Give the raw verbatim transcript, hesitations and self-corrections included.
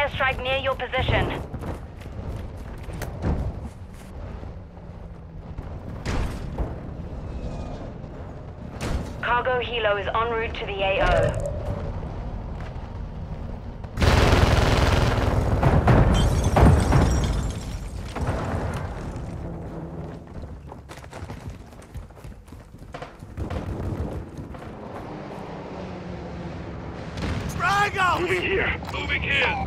airstrike near your position. Cargo helo is en route to the A O.